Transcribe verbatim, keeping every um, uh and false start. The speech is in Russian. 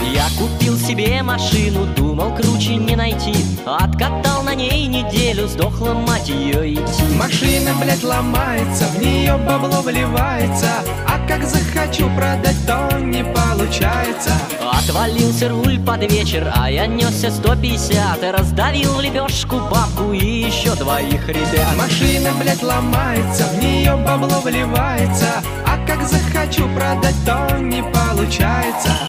Я купил себе машину, думал, круче не найти. Откатал на ней неделю, сдохла мать ее идти. Машина, блядь, ломается, в нее бабло вливается, а как захочу продать, то не получается. Отвалился руль под вечер, а я несся сто пятьдесят. Раздавил в лепешку бабку и еще двоих ребят. Машина, блядь, ломается, в нее бабло вливается, а как захочу продать, то не получается.